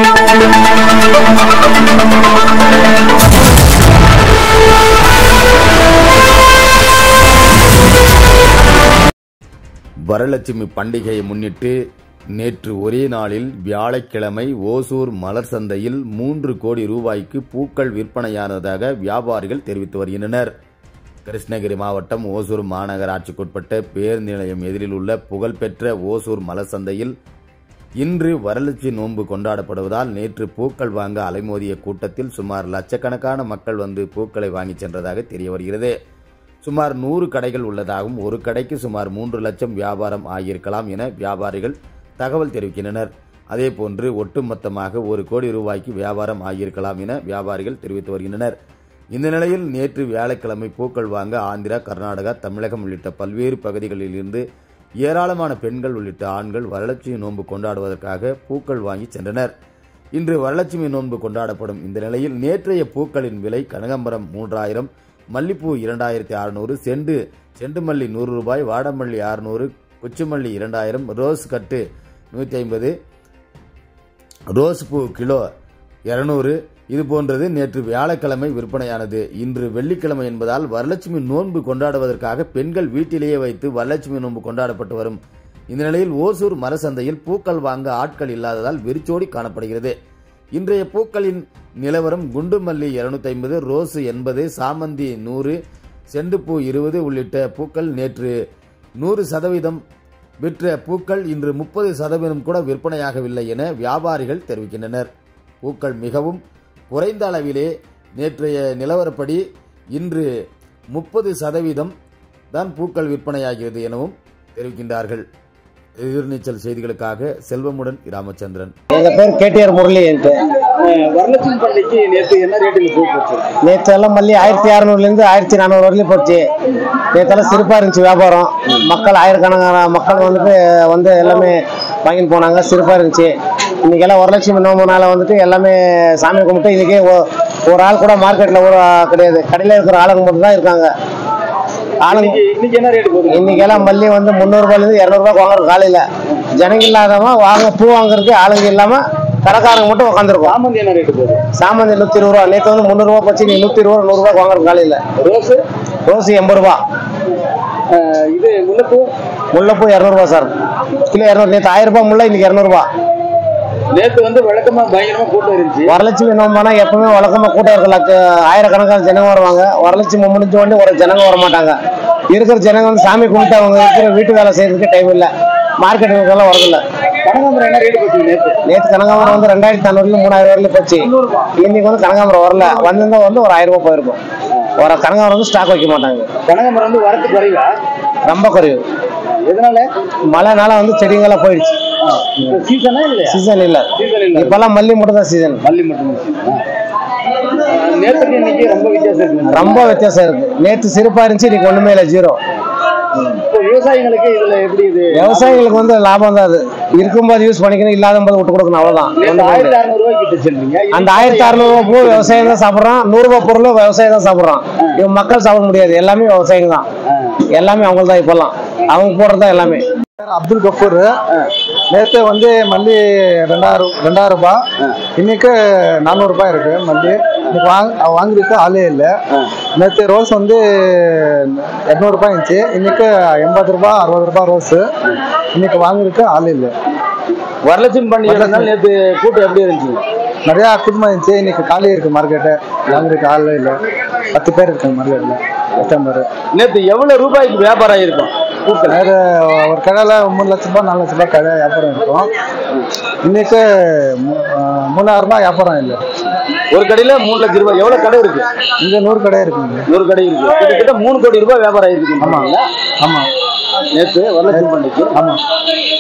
வரலட்சுமி பண்டிகையை முன்னிட்டு நேற்று ஒரே நாளில் வியாழக்கிழமை ஓசூர் மலர் சந்தையில் 3 கோடி ரூபாய்க்கு பூக்கள் விற்பனையானதாக வியாபாரிகள் தெரிவித்து வருகின்றனர். கிருஷ்ணகிரி மாவட்டம் ஓசூர் மாநகராட்சிக்குட்பட்ட பேருந்து நிலையம் எதிரில் உள்ள புகழ்பெற்ற ஓசூர் மலர் சந்தையில் இன்று வரலட்சுமி நோன்பு கொண்டாடப்படுவதால் நேற்று பூக்கள் வாங்க அலைமோதிய கூட்டத்தில் சுமார் லட்சக்கணக்கான மக்கள் வந்து பூக்களை வாங்கி சென்றதாக தெரிய வருகிறது. சுமார் 100 கடைகள் உள்ளதாகவும் ஒரு கடைக்கு சுமார் 3 லட்சம் வியாபாரம் ஆகியிருக்கலாம் என வியாபாரிகள் தகவல் தெரிவிக்கின்றனர். அதேபோன்று ஒட்டுமொத்தமாக 1 கோடி ரூபாய்க்கு வியாபாரம் ஆகியிருக்கலாம் என வியாபாரிகள் தெரிவித்து வருகின்றனர். இந்த நிலையில் நேற்று வியாழக்கிழமை பூக்கள் வாங்க ஆந்திரா, கர்நாடகா, தமிழகம் உள்ளிட்ட பல்வேறு பகுதிகளில் இருந்து ஏராளமான பெண்கள் உள்ளிட்ட ஆண்கள் வரலட்சுமி நோன்பு கொண்டாடுவதற்காக பூக்கள் வாங்கி சென்றனர். இன்று வரலட்சுமி நோன்பு கொண்டாடப்படும் இந்த நிலையில் நேற்றைய பூக்களின் விலை கனகாம்பரம் 3000, மல்லிப்பூ 2600, செண்டு மல்லி 100 ரூபாய், வாடமல்லி 600, குச்சிமல்லி 2000, ரோஸ் கட்டு 150, ரோஸ் பூ கிலோ 200 இது போன்றது நேற்று வியாழக்கிழமை விற்பனையானது. இன்று வெள்ளிக்கிழமை என்பதால் வரலட்சுமி நோன்பு கொண்டாடுவதற்காக பெண்கள் வீட்டிலேயே வைத்து வரலட்சுமி நோன்பு கொண்டாடப்பட்டு வரும் இந்த நிலையில் ஓசூர் மரசந்தையில் பூக்கள் வாங்க ஆட்கள் இல்லாததால் வெறிச்சோடி காணப்படுகிறது. இன்றைய பூக்களின் நிலவரம் குண்டுமல்லி 250, ரோஸ் 80, சாமந்தி 100, செண்டுப்பூ 20 உள்ளிட்ட பூக்கள் நேற்று 100% விற்ற பூக்கள் இன்று 30% கூட விற்பனையாகவில்லை என வியாபாரிகள் தெரிவிக்கின்றனர். பூக்கள் மிகவும் குறைந்த அளவிலே நேற்றைய நிலவரப்படி இன்று 30% தான் பூக்கள் விற்பனையாகிறது எனவும் தெரிவிக்கின்றார்கள். எதிர்நீச்சல் செய்திகளுக்காக செல்வமுடன் ராமச்சந்திரன். எங்க பேர் கேடிஆர் முரளி. வரலட்சுமி பண்டிகைக்கு நேற்று என்ன ரேட்டில் பூ போச்சு? நேற்று எல்லாம் மல்லி 1600 1400 வரையிலும் போச்சு. நேற்றெல்லாம் சிறப்பா இருந்துச்சு வியாபாரம். மக்கள் ஆயிரக்கணக்கான மக்கள் வந்து எல்லாமே வாங்கிட்டு போனாங்க. சிறப்பா இருந்துச்சு. இன்னைக்கு எல்லாம் வரலட்சுமி நோம்புனால எல்லாமே சாமி கும்பிட்டு இன்னைக்கு ஒரு ஆள் கூட மார்க்கெட்ல ஒரு கிடையாது. கடையில இருக்கிற ஆளுங்க மட்டும் தான் இருக்காங்க. இன்னைக்கு எல்லாம் மல்லி 300 ரூபாயிலிருந்து 200 ரூபாய் வாங்குறது காலையில. ஜனங்க இல்லாதவங்க பூ வாங்குறதுக்கு ஆளுங்க இல்லாம கடைக்காரங்க மட்டும் உட்காந்துருக்கோம். சாமந்தி என்ன ரேட்டு போகுது? சாமந்தி 120 ரூபா. நேற்று 300 ரூபா போச்சு. நீ 120 ரூபா 100 ரூபாய் வாங்குறது காலையில. ரோஸ் 80 ரூபா. இது முல்லைப்பூ 200 ரூபா சார். கிலோ 200. நேற்று 1000 ரூபாய் முல்லை, இன்னைக்கு 200 ரூபா. நேற்று வழக்கமா பயங்கரமா கூட்டம் இருந்துச்சு. வரலட்சுமி நோம்பானா எப்பவுமே வழக்கமா கூட்டம் இருக்கலாம். ஆயிரக்கணக்கான ஜனங்க வருவாங்க. வரலட்சுமி முடிஞ்ச உடனே ஒரு ஜனங்க வர மாட்டாங்க. இருக்கிற ஜனங்க சாமி கும்பிட்டு அவங்க இருக்கிற வீட்டு வேலை செய்யறதுக்கு டைம் இல்லை. மார்க்கெட்டுக்கெல்லாம் வரதில்ல. கனகாம்பரம் என்ன ரேட்டு போச்சு? நேற்று கனகாம்பரம் 2500 3000 வரையிலும் போச்சு. இன்னைக்கு கனகாம்பரம் வரல. வந்திருந்தா ஒரு 1000 ரூபாய் போயிருக்கும். ஒரு கனகாம்பரம் ஸ்டாக் வைக்க மாட்டாங்க. கனகாம்பரம் வரத்து குறைவா? ரொம்ப குறைவு. எதனால? மழைனால செடிங்கெல்லாம் போயிடுச்சு. சீசன் இல்ல. இப்பெல்லாம் மல்லி மட்டும் தான் சீசன். மல்லி மட்டும். நேற்றுக்கு இன்னைக்கு ரொம்ப வித்தியாசம் இருக்கு. ரொம்ப வித்தியாசம் இருக்கு. நேற்று சிறப்பா இருந்துச்சு, இன்னைக்கு ஒண்ணுமே இல்லை, ஜீரோ. விவசாயிகளுக்கு இதுல எப்படி? இது விவசாயிகளுக்கு லாபம் தான். அது இருக்கும்போது யூஸ் பண்ணிக்கணும், இல்லாத போது விட்டு கொடுக்கணும், அவ்வளவுதான். 1600 ரூபாய்க்கு சொல்றீங்க. அந்த 1600 ரூபாய் பூ விவசாயம் தான் சாப்பிடுறான். 100 ரூபாய் பொருள் விவசாயம் தான் சாப்பிடுறான். இவன் மக்கள் சாப்பிட முடியாது. எல்லாமே விவசாயம் தான். எல்லாமே அவங்களுக்கு தான். இப்பெல்லாம் அவங்க போடுறதுதான் எல்லாமே. அப்துல் கஃபூர். நேற்று மல்லி 2000 ரூபாய். இன்னைக்கு 400 ரூபாய் இருக்கு மல்லி. இன்னைக்கு வாங்குறதுக்கு ஆளே இல்லை. நேற்று ரோஸ் 200 ரூபாய் இருந்துச்சு. இன்னைக்கு 80 ரூபாய் 60 ரூபாய் ரோஸ். இன்னைக்கு வாங்குறதுக்கு ஆளே இல்லை. வரலட்சுமி பண்டிகை நேற்று கூட்டம் எப்படி இருந்துச்சு? நிறைய கூட்டமா இருந்துச்சு. இன்னைக்கு காலியாக இருக்கு மார்க்கெட்டு. வாங்குறதுக்கு ஆளே இல்லை. 10 பேர் இருக்காங்க மார்க்கெட்ல. கஸ்டமர். நேற்று எவ்வளவு ரூபாய்க்கு வியாபாரம் ஆயிருக்கும்? வேற ஒரு கடையில 3 லட்ச ரூபாய் 4 லட்ச ரூபாய் கடை வியாபாரம் இருக்கும். இன்னைக்கு 3000 ரூபாய் வியாபாரம் இல்லை. ஒரு கடையில 3 லட்சம் ரூபாய். எவ்வளவு கடை இருக்கு? இங்க 100 கடை இருக்குங்க. 100 கடை இருக்கு. கிட்டத்தட்ட 3 கோடி ரூபாய் வியாபாரம் ஆயிருக்கு. ஆமா ஆமா. நேற்று வரலட்சுமி பண்டிகை. ஆமா.